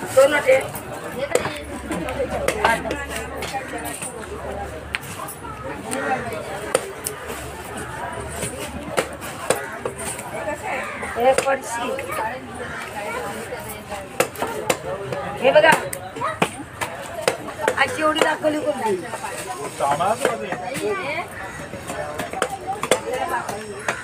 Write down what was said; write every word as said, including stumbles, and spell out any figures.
दोन नोटे एक पडशी हे बघा अशी एवढी दाखवली कोणती